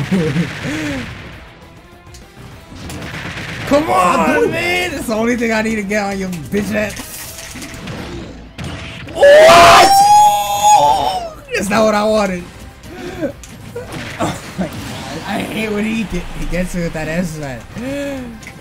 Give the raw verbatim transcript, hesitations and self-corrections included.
Come on, man! That's the only thing I need to get on your bitch ass. What? That's not what I wanted. Oh my god. I hate when he, get, he gets me with that S man.